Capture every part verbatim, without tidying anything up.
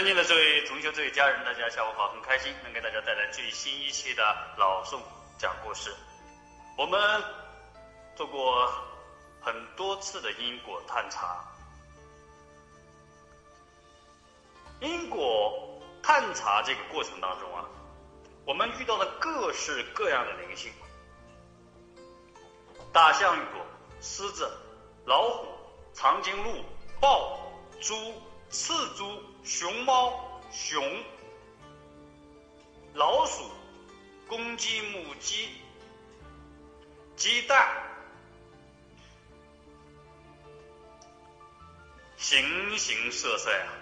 尊敬的这位同学、这位家人，大家下午好，很开心能给大家带来最新一期的老宋讲故事。我们做过很多次的因果探查，因果探查这个过程当中啊，我们遇到了各式各样的灵性，大象遇过，狮子、老虎、长颈鹿、豹、猪、刺猪、熊猫、熊、老鼠、公鸡、母鸡、鸡蛋，形形色色啊。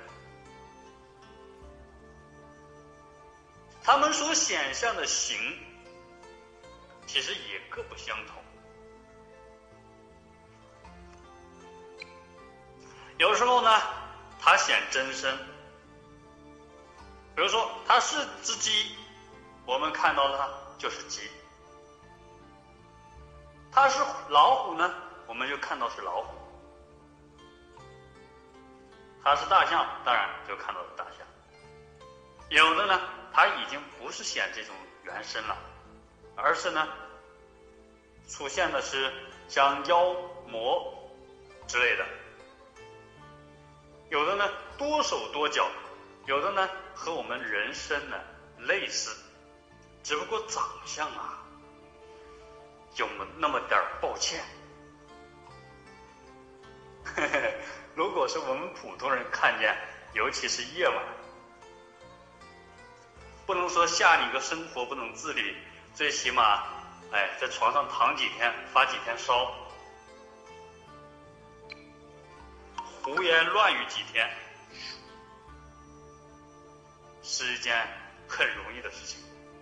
它们所显象的形其实也各不相同，有时候呢它显真身，比如说它是只鸡，我们看到它就是鸡；它是老虎呢，我们就看到是老虎；它是大象，当然就看到是大象。有的呢它已经不是显这种原身了，而是呢出现的是像妖魔之类的。有的呢多手多脚，有的呢和我们人身呢类似，只不过长相啊有那么点抱歉。如果是我们普通人看见，尤其是夜晚，不能说吓你个生活不能自理，最起码哎在床上躺几天发几天烧，胡言乱语几天，是一件很容易的事情。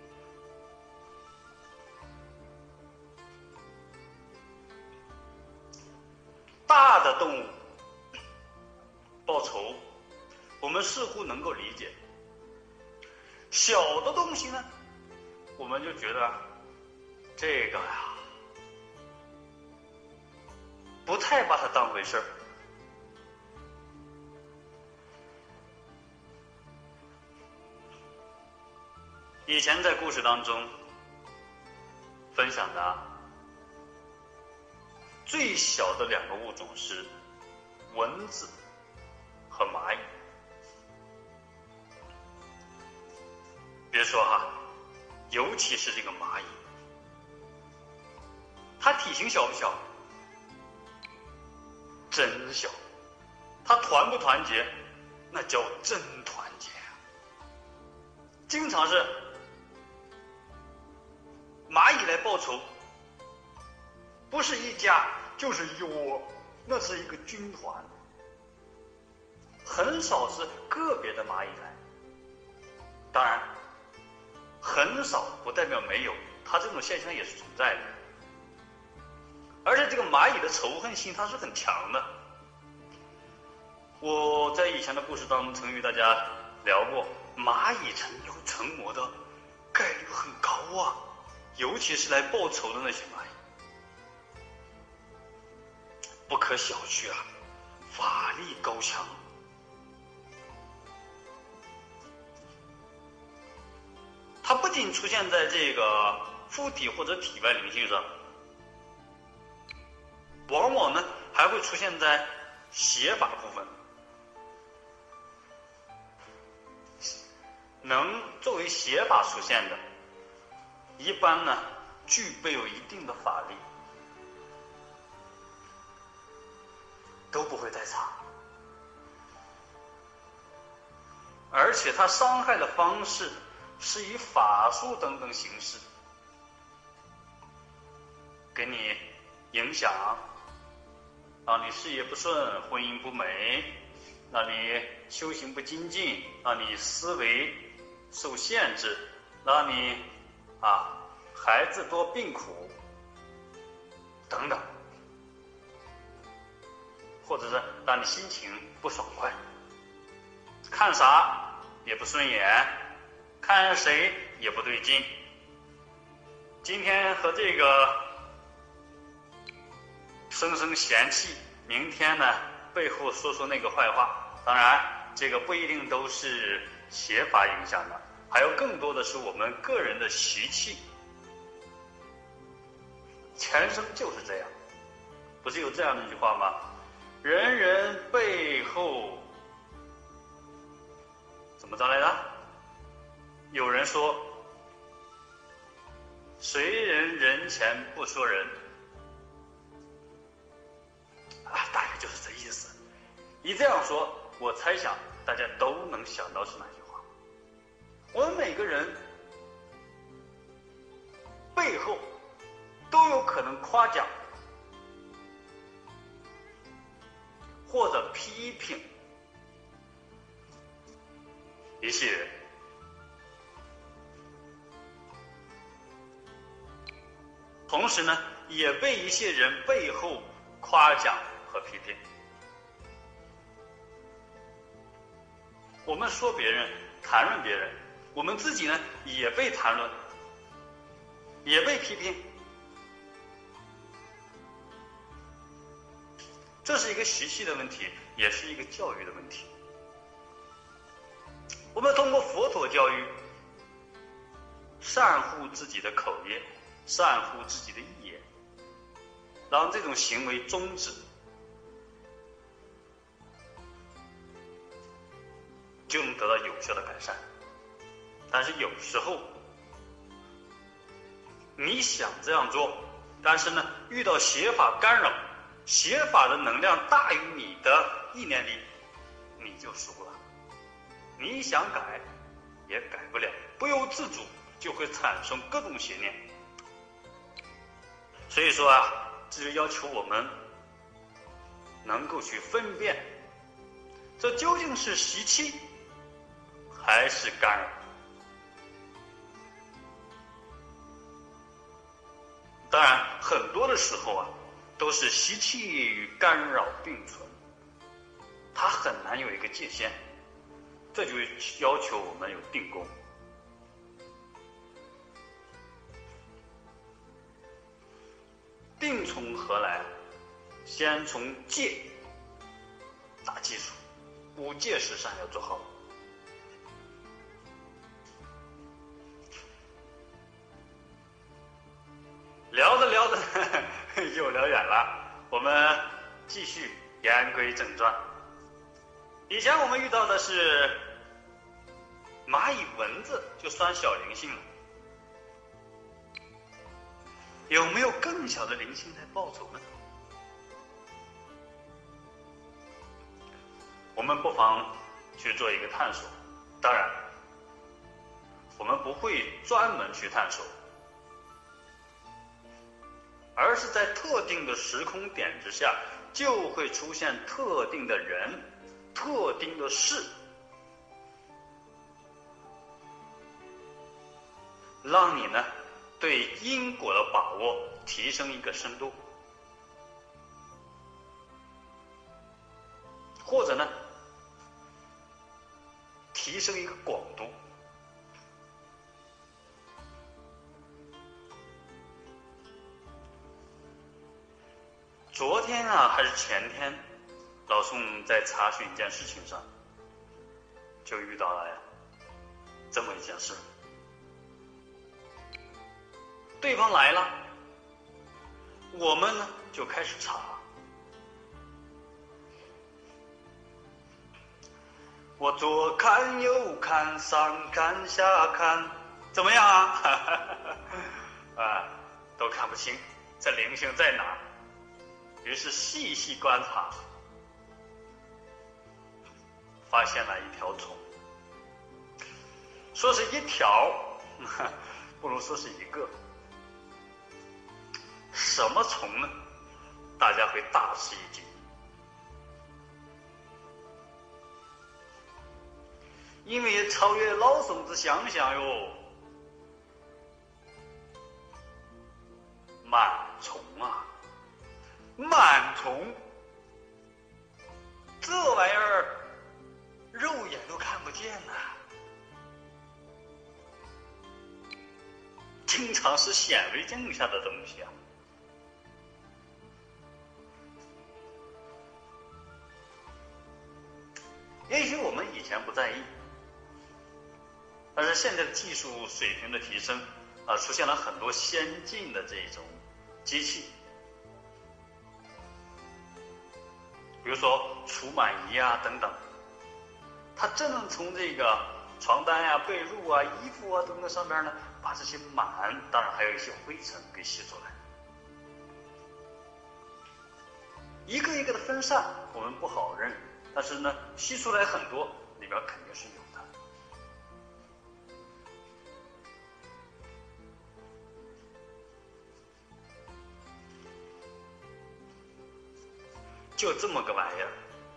大的动物报仇我们似乎能够理解，小的东西呢我们就觉得这个呀不太把它当回事儿。以前在故事当中分享的最小的两个物种是蚊子和蚂蚁。别说哈，尤其是这个蚂蚁，它体型小不小？真小。它团不团结？那叫真团结啊！经常是蚂蚁来报仇，不是一家就是一窝，那是一个军团，很少是个别的蚂蚁来。当然很少不代表没有，它这种现象也是存在的。而且这个蚂蚁的仇恨性它是很强的。我在以前的故事当中曾与大家聊过，蚂蚁成有成魔的概率很高啊，尤其是来报仇的那些蚂蚁，不可小觑啊，法力高强。它不仅出现在这个附体或者体外灵性上，往往呢还会出现在邪法部分，能作为邪法出现的一般呢具备有一定的法力，都不会太差，而且它伤害的方式是以法术等等形式给你影响，让你事业不顺，婚姻不美，让你修行不精进，让你思维受限制，让你啊孩子多病苦等等，或者是让你心情不爽快，看啥也不顺眼，看谁也不对劲。今天和这个生生嫌弃，明天呢背后说说那个坏话。当然这个不一定都是邪法影响的，还有更多的是我们个人的习气。前生就是这样，不是有这样的一句话吗？人人背后怎么着来着？有人说，谁人人前不说人，啊，大概就是这意思。一这样说，我猜想大家都能想到是哪句话。我们每个人背后都有可能夸奖或者批评一些人，同时呢，也被一些人背后夸奖和批评。我们说别人，谈论别人，我们自己呢也被谈论，也被批评。这是一个习气的问题，也是一个教育的问题。我们通过佛陀教育，善护自己的口业，善护自己的意业，让这种行为终止，就能得到有效的改善。但是有时候你想这样做，但是呢遇到邪法干扰，邪法的能量大于你的意念力，你就输了。你想改也改不了，不由自主就会产生各种邪念。所以说啊，这就要求我们能够去分辨，这究竟是习气还是干扰。当然很多的时候啊，都是习气与干扰并存，它很难有一个界限，这就要求我们有定功。定从何来？先从戒打基础，五戒十善要做好。聊着聊着又聊远了，我们继续言归正传。以前我们遇到的是蚂蚁蚊子就算小灵性了，有没有更小的灵性在报仇呢？我们不妨去做一个探索。当然我们不会专门去探索，而是在特定的时空点之下，就会出现特定的人、特定的事，让你呢对因果的把握提升一个深度，或者呢提升一个广度。昨天啊还是前天，老宋在查询一件事情上，就遇到了这么一件事。对方来了，我们呢就开始查。我左看右看，上看下看，怎么样啊？啊，都看不清，这灵性在哪？于是细细观察，发现了一条虫。说是一条，不如说是一个。什么虫呢？大家会大吃一惊。因为超越老宋之想象哟，螨虫啊！螨虫，这玩意儿肉眼都看不见呐、啊，经常是显微镜下的东西啊。 也许我们以前不在意，但是现在的技术水平的提升啊，出现了很多先进的这种机器，比如说除螨仪啊等等，它真能从这个床单呀、被褥啊、衣服啊等等上面呢，把这些螨，当然还有一些灰尘给吸出来。一个一个的分散，我们不好认，但是呢，吸出来很多，里边肯定是有的。就这么个玩意儿，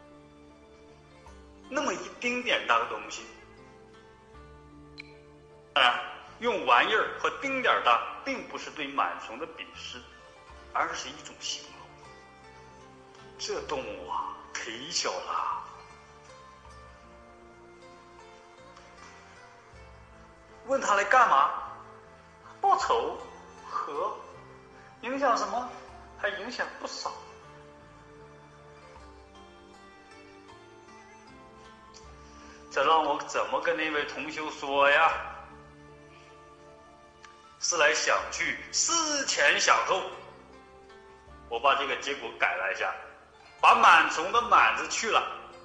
那么一丁点大的东西，当然，用玩意儿和丁点大，并不是对螨虫的鄙视，而是一种形容。这动物啊，忒小了。问他来干嘛？报仇？和？影响什么？还影响不少。这让我怎么跟那位同修说呀？思来想去，思前想后，我把这个结果改了一下，把螨虫的螨字去了。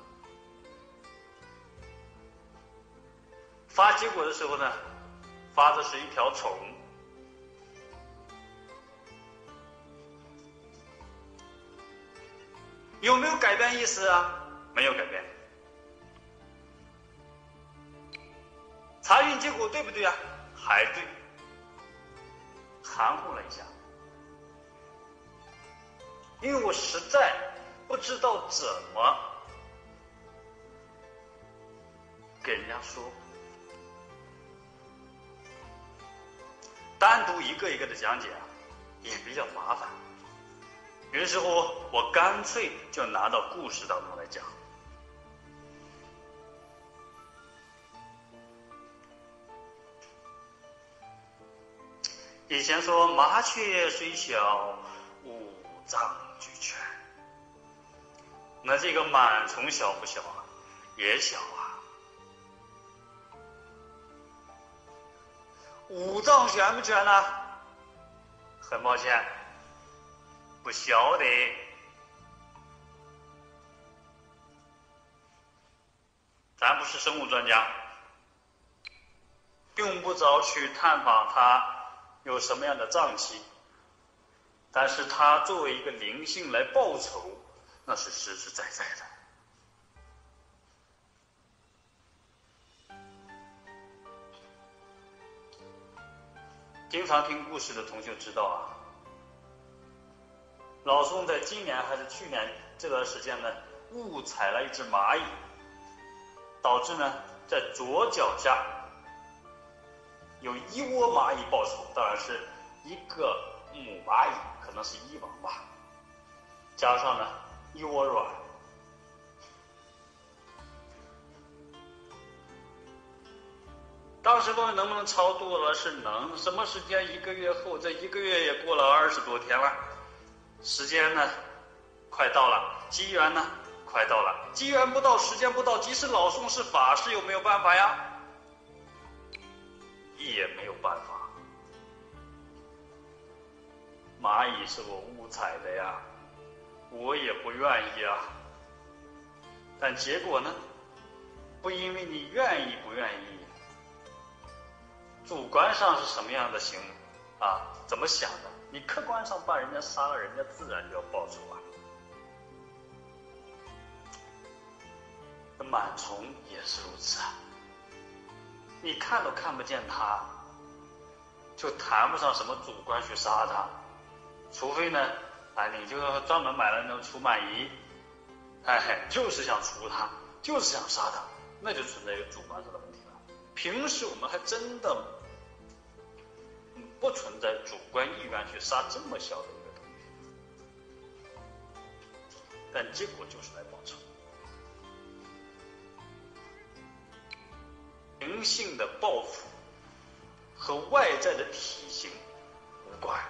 发结果的时候呢，发的是一条虫。有没有改变意思啊？没有改变。查询结果对不对啊？还对。含糊了一下，因为我实在不知道怎么给人家说，单独一个一个的讲解啊，也比较麻烦。有的时候我干脆就拿到故事当中来讲。以前说麻雀虽小，五脏俱全。那这个螨虫小不小啊？也小啊。五脏全不全呢？很抱歉，不晓得。咱不是生物专家，用不着去探访它有什么样的脏器，但是他作为一个灵性来报仇，那是实实在在的。经常听故事的同学知道啊，老宋在今年还是去年这段时间呢，误踩了一只蚂蚁，导致呢在左脚下有一窝蚂蚁报仇，当然是一个母蚂蚁，可能是一王吧，加上呢一窝卵。当时问能不能超度了，是能。什么时间？一个月后，这一个月也过了二十多天了，时间呢快到了，机缘呢快到了，机缘不到，时间不到，即使老宋是法师，有没有办法呀？也没有办法。蚂蚁是我误踩的呀，我也不愿意啊。但结果呢，不因为你愿意不愿意，主观上是什么样的行啊？怎么想的？你客观上把人家杀了，人家自然就要报仇啊。那螨虫也是如此啊。你看都看不见它，就谈不上什么主观去杀它，除非呢，哎，你就专门买了那种除螨仪，哎，就是想除它，就是想杀它，那就存在一个主观上的问题了。平时我们还真的不存在主观意愿去杀这么小的一个东西，但结果就是来报仇。灵性的报复和外在的体型无关，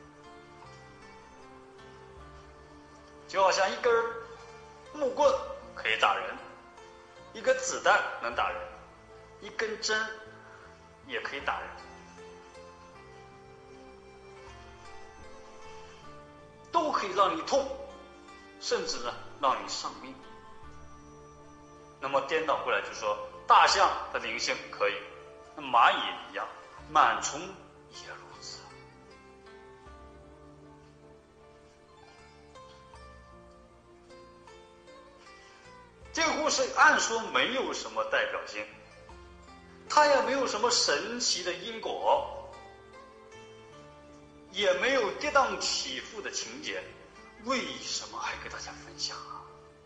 就好像一根木棍可以打人，一个子弹能打人，一根针也可以打人，都可以让你痛，甚至呢让你丧命。那么颠倒过来就说，大象的灵性可以，那蚂蚁也一样，螨虫也如此。这个故事按说没有什么代表性，它也没有什么神奇的因果，也没有跌宕起伏的情节，为什么还给大家分享啊？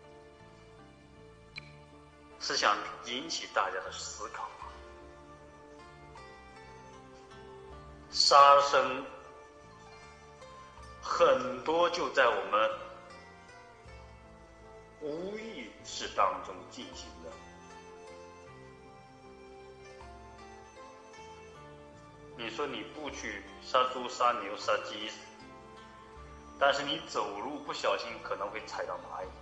是想引起大家的思考啊。杀生很多就在我们无意识当中进行的。你说你不去杀猪杀牛杀鸡，但是你走路不小心可能会踩到蚂蚁，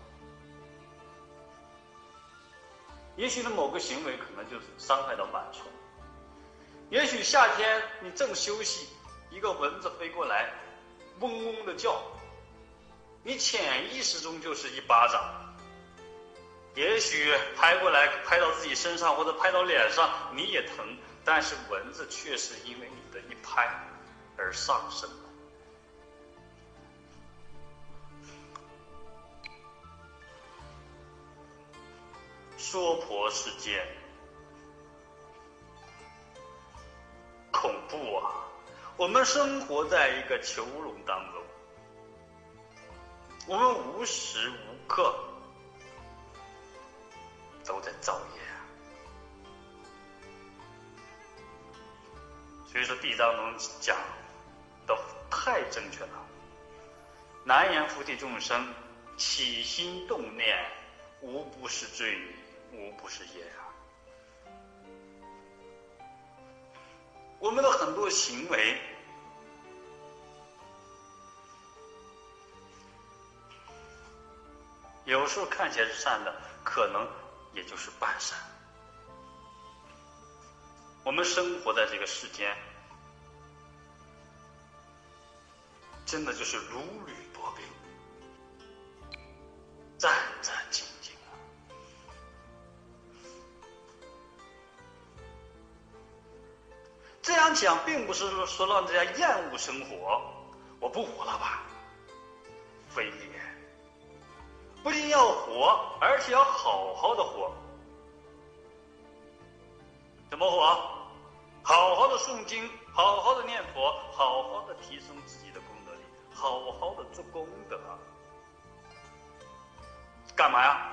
也许呢某个行为可能就是伤害到螨虫，也许夏天你正休息，一个蚊子飞过来嗡嗡的叫，你潜意识中就是一巴掌，也许拍过来拍到自己身上或者拍到脸上你也疼，但是蚊子却是因为你的一拍而上升了。娑婆世界恐怖啊，我们生活在一个囚笼当中，我们无时无刻都在造业啊。所以说地藏中讲的太正确了，难言菩提众生起心动念，无不是罪，无不是业啊。我们的很多行为有时候看起来是善的，可能也就是半善。我们生活在这个世间，真的就是如履薄冰，战战兢兢啊。这样讲并不是说让大家厌恶生活，我不活了吧？非也，不仅要活，而且要好好的活。怎么活？好好的诵经，好好的念佛，好好的提升自己的功德力，好好的做功德。干嘛呀？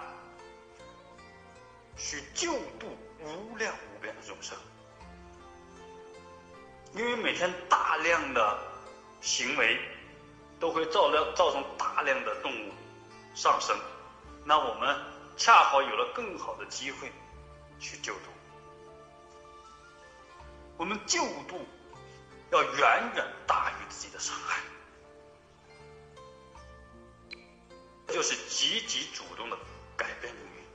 去救度无量无边的众生。因为每天大量的行为都会造量造成大量的动物上升，那我们恰好有了更好的机会去救度。我们救度要远远大于自己的伤害，这就是积极主动的改变命运。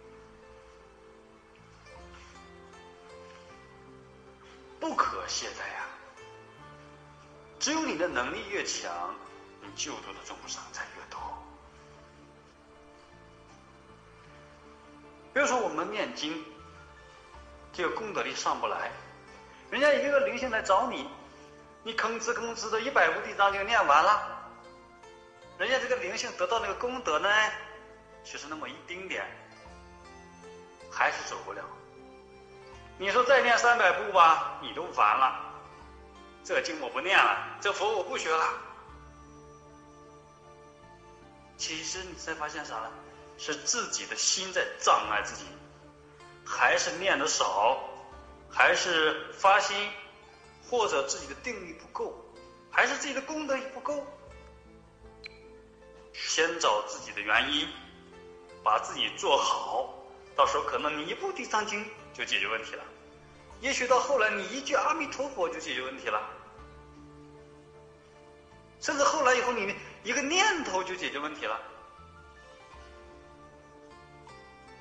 不可懈怠呀！只有你的能力越强，你救度的众生才越多。比如说我们念经，这个功德力上不来，人家一个灵性来找你，你吭哧吭哧的一百部地藏经念完了，人家这个灵性得到那个功德呢，其实那么一丁点，还是走不了。你说再念三百部吧，你都烦了，这经我不念了，这佛我不学了。其实你才发现啥呢？是自己的心在障碍自己，还是念得少，还是发心，或者自己的定力不够，还是自己的功德力不够。先找自己的原因，把自己做好，到时候可能你一部地藏经就解决问题了，也许到后来你一句阿弥陀佛就解决问题了，甚至后来以后你一个念头就解决问题了。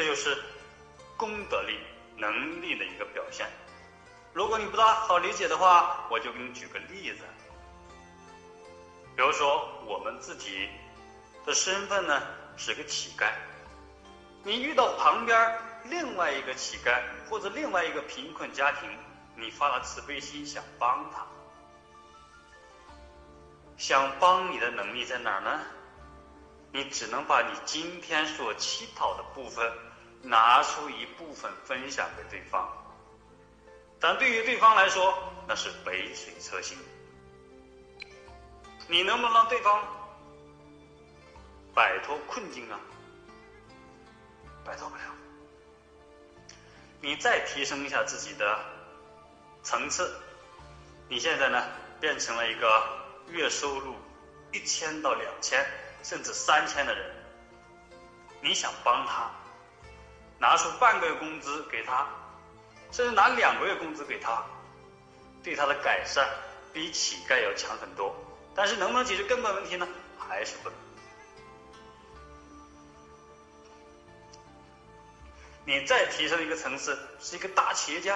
这就是功德力、能力的一个表现。如果你不大好理解的话，我就给你举个例子。比如说我们自己的身份呢是个乞丐，你遇到旁边另外一个乞丐或者另外一个贫困家庭，你发了慈悲心想帮他，想帮你的能力在哪儿呢？你只能把你今天所乞讨的部分拿出一部分分享给对方，但对于对方来说那是杯水车薪。你能不能让对方摆脱困境啊？摆脱不了。你再提升一下自己的层次，你现在呢变成了一个月收入一千到两千甚至三千的人，你想帮他，拿出半个月工资给他，甚至拿两个月工资给他，对他的改善比乞丐要强很多。但是能不能解决根本问题呢？还是不能。你再提升一个层次，是一个大企业家，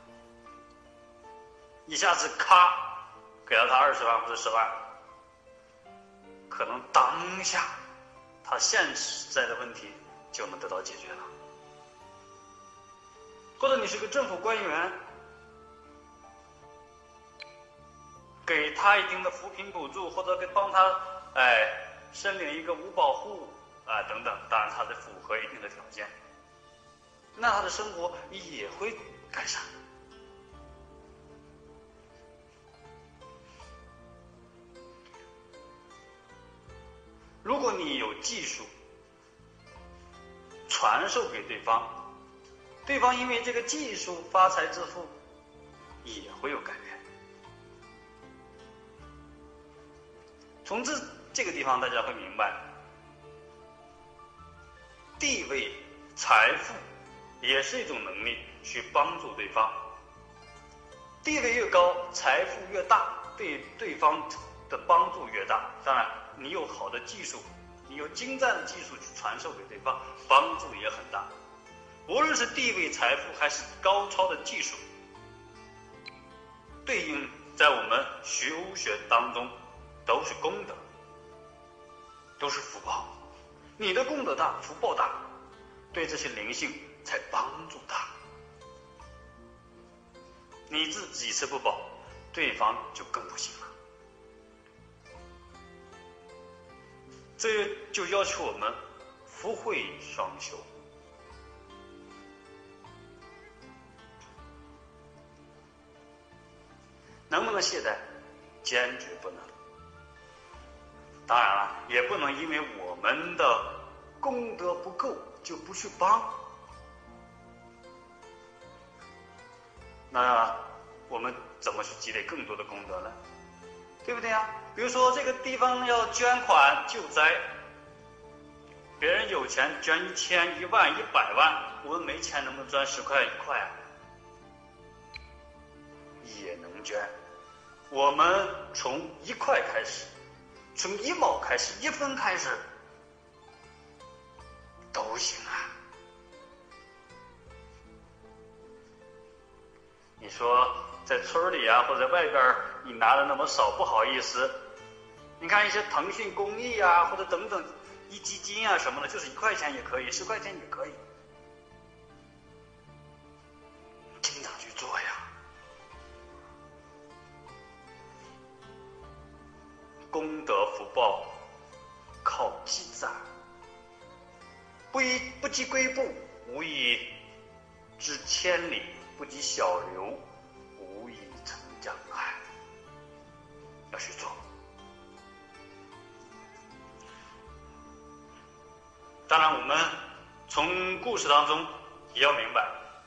一下子咔给了他二十万或者十万，可能当下他现在的问题就能得到解决了。或者你是个政府官员，给他一定的扶贫补助，或者给帮他哎申领一个五保户啊、呃、等等，当然他得符合一定的条件，那他的生活也会改善。如果你有技术传授给对方，对方因为这个技术发财致富，也会有改变。从这这个地方大家会明白，地位、财富也是一种能力，去帮助对方。地位越高，财富越大，对对方的帮助越大。当然你有好的技术，你有精湛的技术去传授给对方，帮助也很大。无论是地位、财富还是高超的技术，对应在我们学巫学当中都是功德，都是福报。你的功德大，福报大，对这些灵性才帮助大。你自己吃不饱，对方就更不行了。这就要求我们福慧双修。能不能懈怠？坚决不能。当然了，也不能因为我们的功德不够就不去帮。那我们怎么去积累更多的功德呢？对不对啊？比如说这个地方要捐款救灾，别人有钱捐一千、一万、一百万，我们没钱能不能捐十块一块啊？也能捐。我们从一块开始，从一毛开始，一分开始，都行啊。你说在村里啊，或者外边你拿的那么少，不好意思。你看一些腾讯公益啊，或者等等一基金啊什么的，就是一块钱也可以，十块钱也可以，经常去做呀。功德福报靠积攒，不以不积跬步，无以至千里；不积小流，无以成江海。要去做。当然，我们从故事当中也要明白，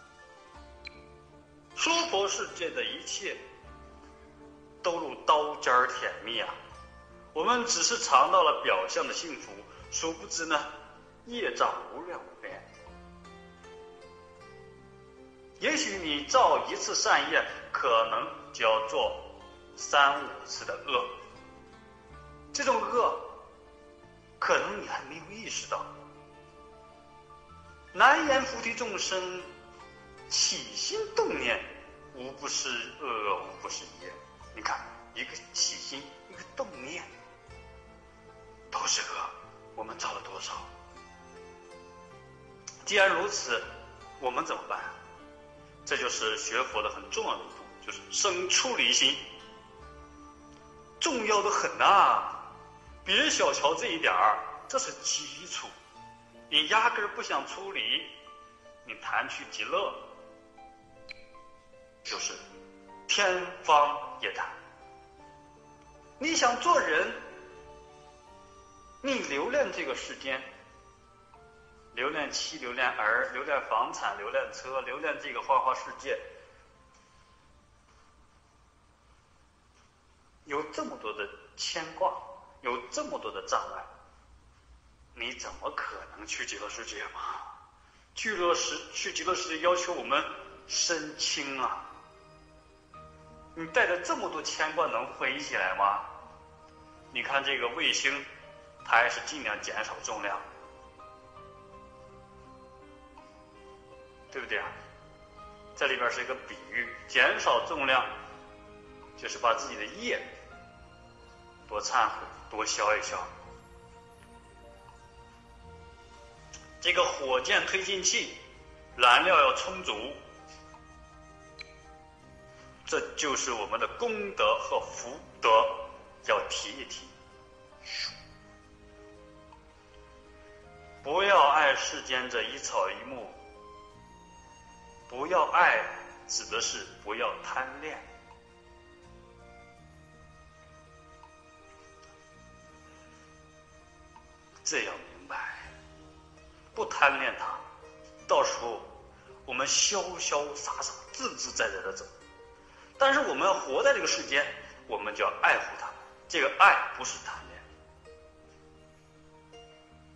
娑婆世界的一切都如刀尖甜蜜啊！我们只是尝到了表象的幸福，殊不知呢，业障无量无边。也许你造一次善业，可能就要做三五次的恶，这种恶可能你还没有意识到。 南阎浮提众生起心动念，无不是恶，无不是业。你看，一个起心，一个动念，都是恶，我们造了多少？既然如此，我们怎么办？这就是学佛的很重要的一步，就是生出离心，重要的很啊！别小瞧这一点儿，这是基础。你压根儿不想出离，你谈去极乐，就是天方夜谭。你想做人，你留恋这个世间，留恋妻，留恋儿，留恋房产，留恋车，留恋这个花花世界，有这么多的牵挂，有这么多的障碍，你怎么可能去极乐世界嘛？极乐世去极乐世界要求我们身轻啊！你带着这么多牵挂能飞起来吗？你看这个卫星，它还是尽量减少重量，对不对啊？这里边是一个比喻，减少重量就是把自己的业多忏悔，多消一消。这个火箭推进器燃料要充足，这就是我们的功德和福德要提一提。不要爱世间这一草一木，不要爱指的是不要贪恋。这样明白，不贪恋它，到时候我们潇潇洒洒、自自在在的走。但是我们要活在这个世间，我们就要爱护它。这个爱不是贪恋，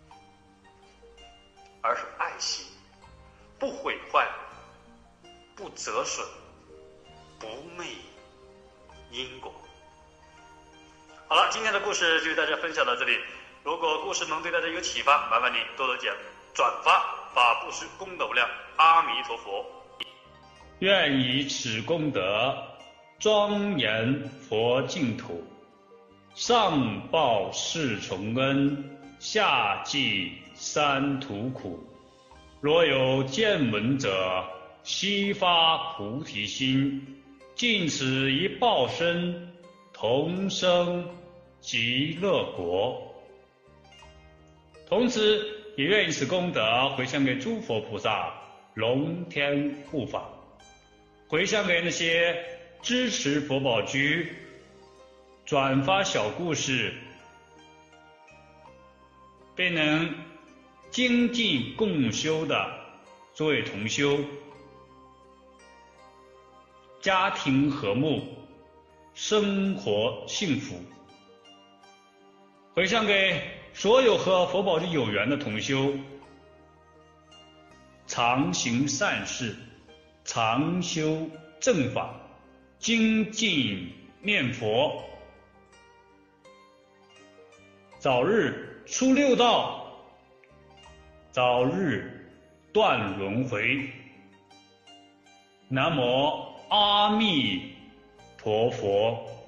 而是爱惜，不毁坏，不折损，不昧因果。好了，今天的故事就与大家分享到这里。如果故事能对大家有启发，麻烦你多多点转发，把布施功德无量。阿弥陀佛。 愿以此功德庄严佛净土，上报四重恩，下济三途苦。若有见闻者，悉发菩提心，尽此一报身，同生极乐国。同时也愿以此功德回向给诸佛菩萨、龙天护法，回向给那些支持佛宝居、转发小故事，并能精进共修的诸位同修，家庭和睦，生活幸福。回向给所有和佛宝居有缘的同修，常行善事，常修正法，精进念佛，早日出六道，早日断轮回。南无阿弥陀佛。